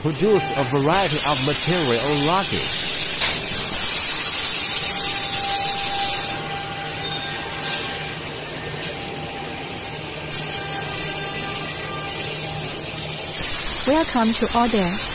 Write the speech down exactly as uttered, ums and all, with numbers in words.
produce a variety of material or luggage. Welcome to order.